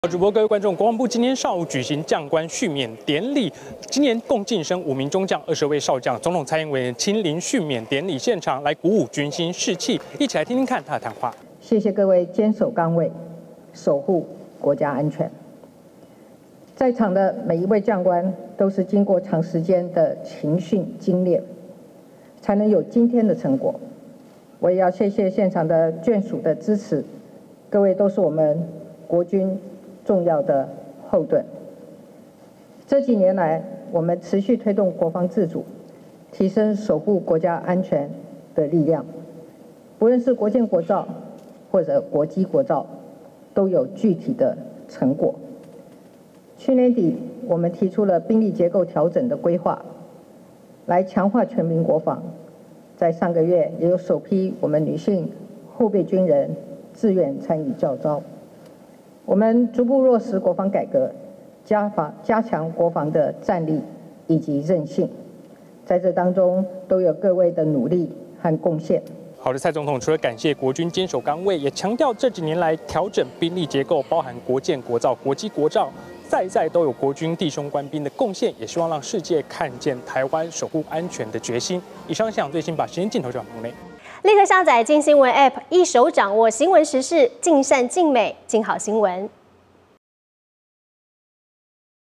主播各位观众，国防部今天上午举行将官训勉典礼，今年共晋升5名中将、20位少将。总统蔡英文亲临训勉典礼现场，来鼓舞军心士气。一起来听听看他的谈话。 谢谢各位坚守岗位，守护国家安全。在场的每一位将官都是经过长时间的勤训精练，才能有今天的成果。我也要谢谢现场的眷属的支持，各位都是我们国军重要的后盾。这几年来，我们持续推动国防自主，提升守护国家安全的力量。不论是国建国造或者国机国造，都有具体的成果。去年底，我们提出了兵力结构调整的规划，来强化全民国防。在上个月，也有首批我们女性后备军人自愿参与教召。我们逐步落实国防改革，加强国防的战力以及韧性，在这当中都有各位的努力和贡献。 好的，蔡总统除了感谢国军坚守岗位，也强调这几年来调整兵力结构，包含国建国造、国机国造，在都有国军弟兄官兵的贡献，也希望让世界看见台湾守护安全的决心。以上现场最新把时间镜头转棚内。 立刻下载镜新闻 App， 一手掌握新闻时事，尽善尽美，尽好新闻。